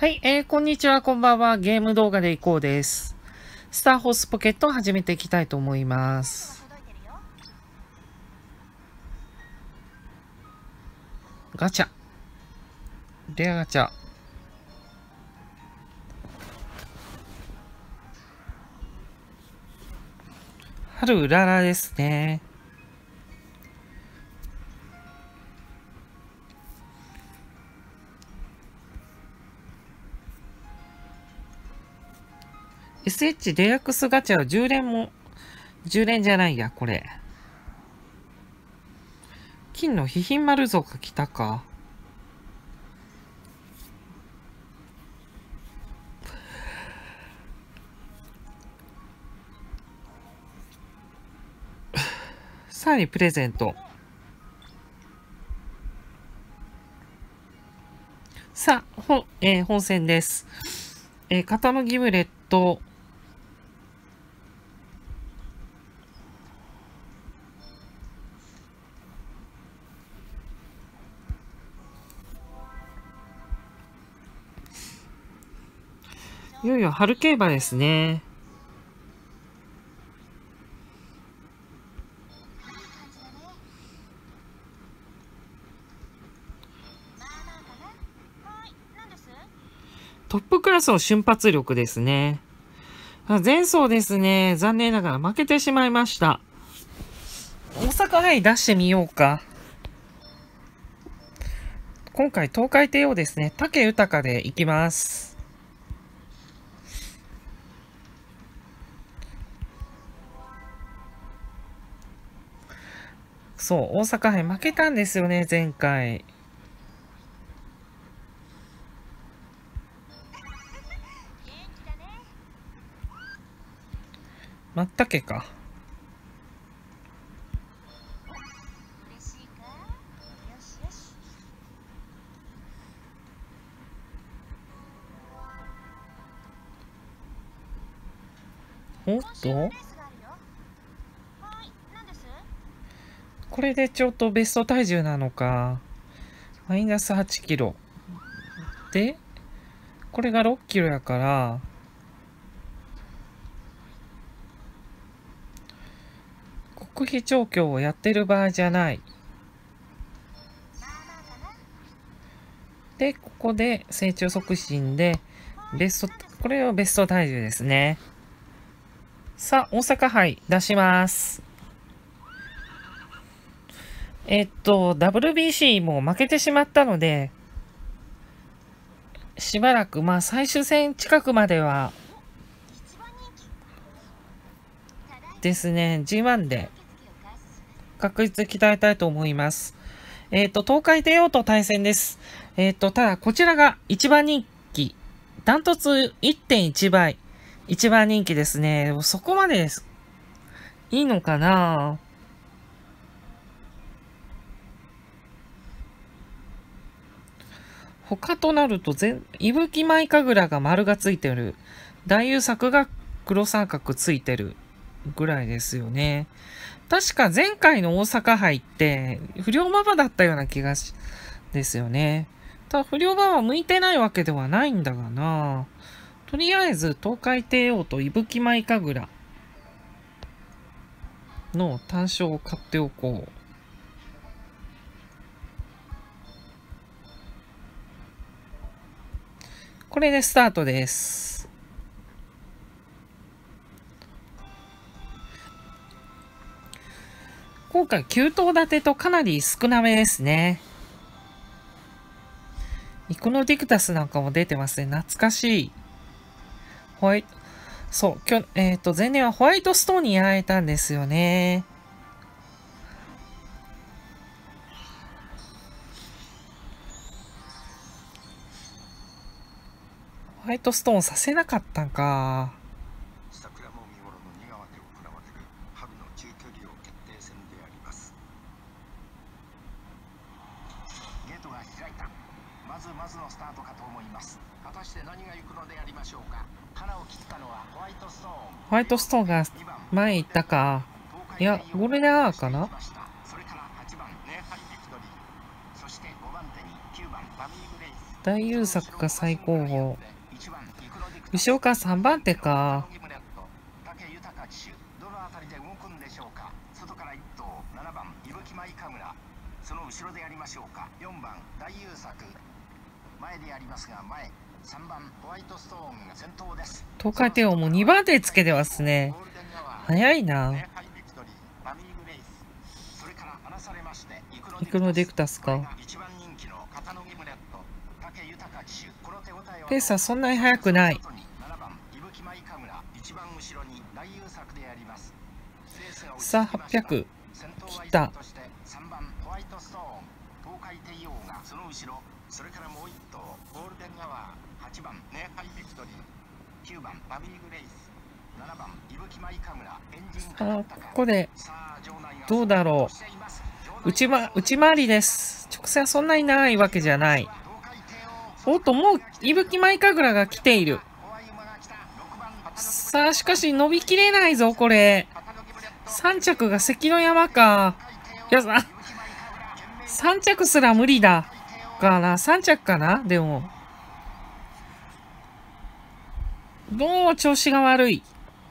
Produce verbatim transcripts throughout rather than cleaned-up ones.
はい、えー、こんにちは、こんばんは。ゲーム動画でいこうです。スターホースポケットを始めていきたいと思います。ガチャ。レアガチャ。春うららですね。エスエイチ デラックスガチャはじゅう連も、じゅう連じゃないや、これ。金のヒヒン丸像が来たか。さらにプレゼント。さあ、ほ、えー、本戦です。えー、型のギムレット。いよいよ春競馬ですね。トップクラスの瞬発力ですね。前走ですね。残念ながら負けてしまいました。大阪杯出してみようか。今回東海帝王ですね。武豊でいきます。そう、大阪杯負けたんですよね、前回。まったけか。おっとこれでちょっとベスト体重なのか。マイナスはちキロ。で、これがろっキロやから、国費調教をやってる場合じゃない。で、ここで成長促進で、ベスト、これをベスト体重ですね。さあ、大阪杯出します。えっと、ダブリュービーシー も負けてしまったので、しばらく、まあ最終戦近くまでは、ですね、ジーワン で確実鍛えたいと思います。えっと、東海帝王と対戦です。えっと、ただ、こちらが一番人気。ダントツ いってんいち 倍。一番人気ですね。そこまでです。いいのかな？他となると全、いぶき舞神楽が丸がついてる。大優作が黒三角ついてるぐらいですよね。確か前回の大阪杯って不良馬場だったような気がし、ですよね。ただ不良馬場は向いてないわけではないんだがな。とりあえず東海帝王といぶき舞神楽の単勝を買っておこう。これでスタートです。今回きゅう頭立てとかなり少なめですね。イコノディクタスなんかも出てますね。懐かしい。ホワイト、そう、今日、えっと、前年はホワイトストーンにやられたんですよね。ホワイトストーンさせなかったんか。 桜も見頃の苦手をくらまける春の中距離を決定戦であります。ゲートが開いた。まずまずのスタートかと思います。果たして何が行くのでありましょうか。腹を切ったのはホワイトストーン。 ホワイトストーンが前行ったか。いや、ゴールデンアワーかな。 それからはちばんネーハリビクトリー。そしてごばん手にきゅうばんバミーグレイス。 大優作が最高峰。後ろからさんばん手か。 どのあたりで動くんでしょうか。外からいっ頭ななばん伊吹舞神楽、その後ろでやりましょうか。よんばん大優作、前でやりますが前。さんばんホワイトストーンが先頭です。 東海帝王もにばん手つけてますね。早いな。イクノデクタスか。ペースはそんなに速くない。さあはっぴゃく切った。それからもう一頭ゴールデンアワー、はちばんネーハイビクトリー、きゅうばんバビーグレイス、ななばん伊吹舞神楽、エンジンかかったか。ここでどうだろう。内ま内回りです。直線はそんなに長いわけじゃない。おっと、もう伊吹舞神楽が来ている。さあしかし伸びきれないぞこれ。さん着が関の山か。いやさん着すら無理だかな。さん着かな。でもどうも調子が悪い。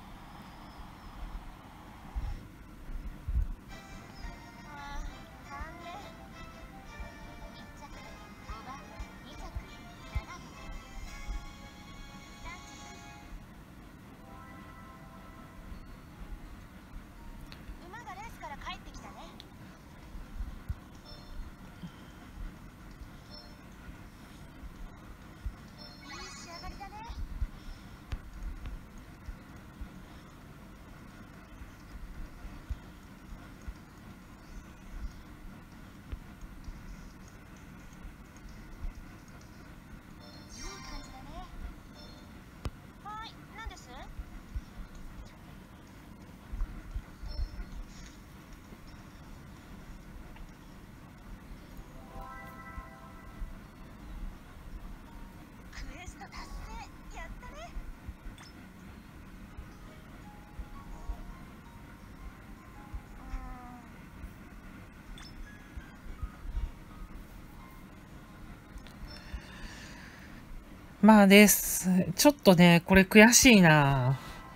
まあです。ちょっとね、これ悔しいな。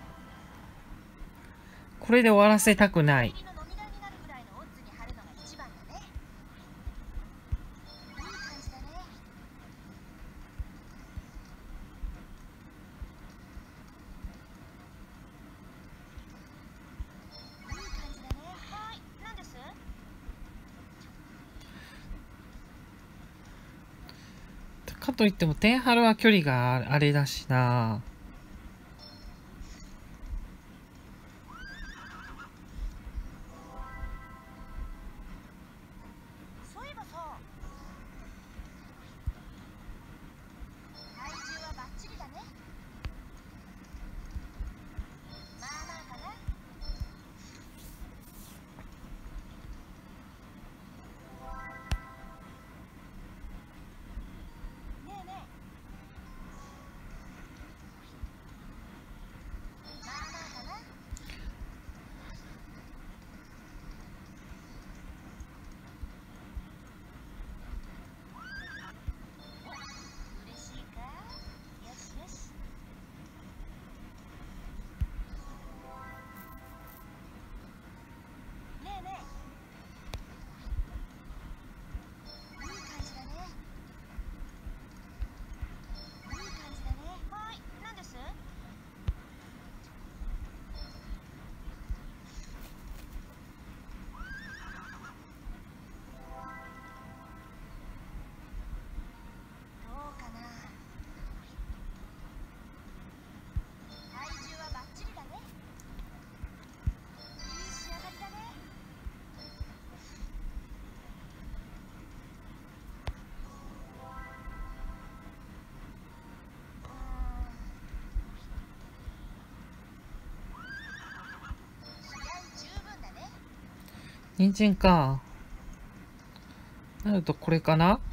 これで終わらせたくない。かといっても天春は距離があれだしな。人参か。なるとこれかな。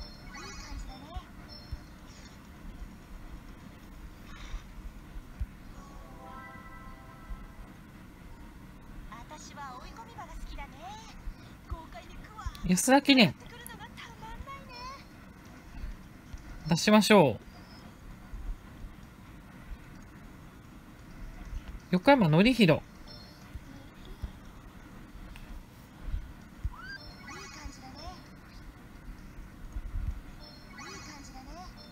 安田記念出しましょう。横山典弘。 いい感じだね。いい感じだね。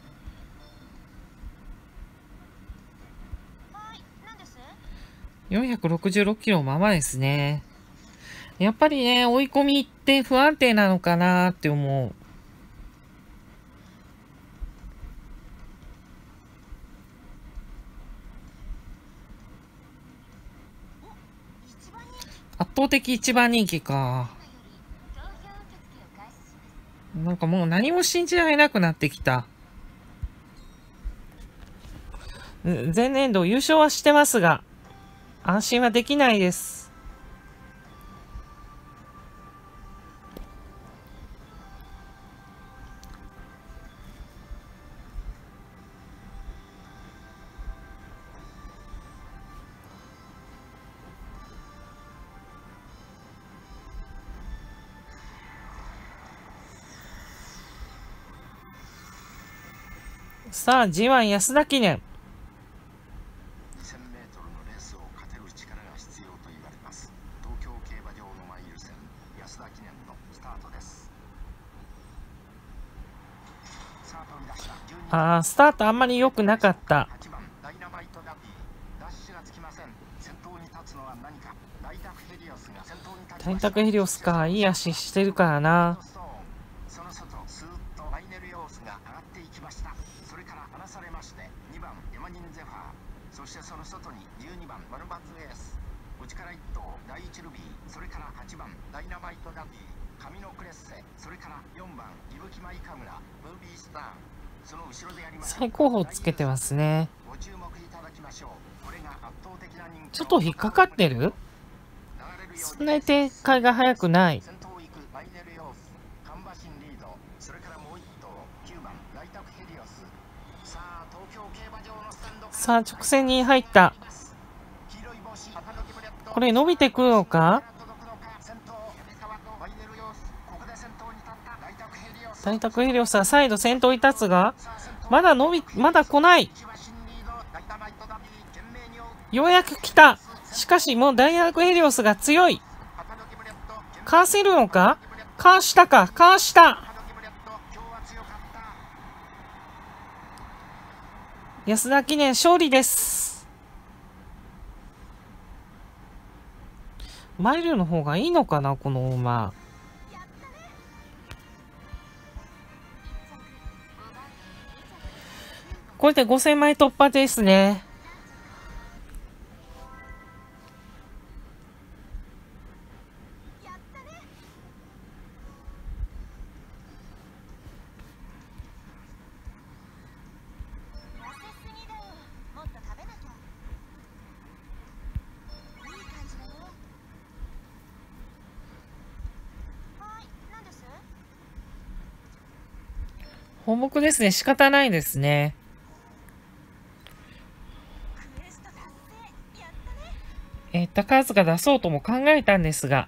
はい、なんです？ よんひゃくろくじゅうろくキロままですね。やっぱりね、追い込みって不安定なのかなって思う。 一番人気圧倒的一番人気か。 より投票受付を開始します。 なんかもう何も信じられなくなってきた。うん前年度優勝はしてますが、安心はできないです。さあ、ジーワン 安田記念。 にせんメートルのレースを勝てる力が必要と言われます。東京競馬場のマイル戦安田記念のスタートです。さあ飛び出したじゅうにばんあー、スタートあんまり良くなかった。 はちばんダイナマイトダディダッシュがつきません。先頭に立つのは何か。ダイタクヘリオスが先頭に立ちました。 タイタクヘリオスか、いい足してるからな。 その外スーッとファイネルヨースが上がっていきました。それから離されましてにばんヤマニンゼファー、そしてその外にじゅうにばんマルバンズエース、内からいっ頭第一ルビー、それからはちばんダイナマイトダディ、神のクレッセ、それからよんばん伊吹舞神楽ムービースター、その後ろでやりましょう。 最高峰つけてますね。 ご注目いただきましょう。これが圧倒的な人気。 ちょっと引っかかってる？そんなに展開が早くない。 先頭行くファイネルヨース、カンバシンリード、それからもういっ頭きゅうばんダイタクヘリオス。さあ東京競馬場のスタンド、 さあ、直線に入った。 黄色い帽子赤のキムレット、 これ伸びてくるのか？ 届くのか。先頭米沢とファイネルヨース、ここで先頭に立ったダイタクヘリオス。 ダイタクヘリオスは再度先頭に立つが、 さあ先頭まだ伸び、まだ来ない。 一馬身リードダイナマイトダディ懸命に追う。 ようやく来た。しかしもうダイタクヘリオスが強い。 赤のキムレット、 かわせるのか？かわしたか？かわした。 赤のキムレット、今日は強かった。 安田記念勝利です。マイルの方がいいのかな、この馬。これでごせんまい突破ですね。 痩せすぎだよ。もっと食べなきゃ。いい感じだね。はい、なんです？ 放牧ですね。仕方ないですね。 クエスト達成。やったね。 えー、高津が出そうとも考えたんですが、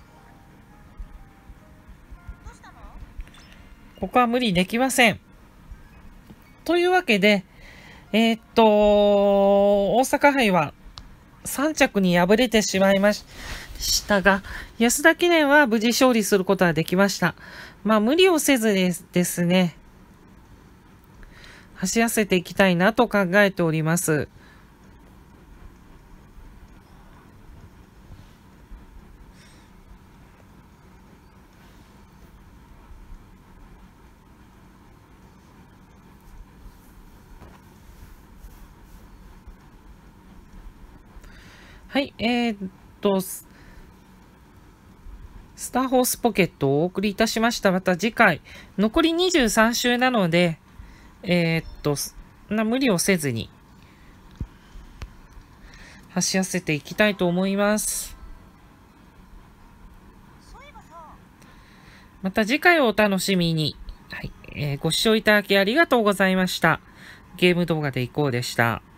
どうしたの？ ここは無理できません。というわけで、えーっと、大阪杯はさん着に敗れてしまいましたが、安田記念は無事勝利することができました。まあ無理をせずですですね、走らせていきたいなと考えております。はい、えー、っと、スターホースポケットをお送りいたしました。また次回、残りにじゅうさん週なので、えー、っと、そんな無理をせずに、走らせていきたいと思います。 そういえばさ、 また次回をお楽しみに。はい、えーご視聴いただきありがとうございました。ゲーム動画でいこうでした。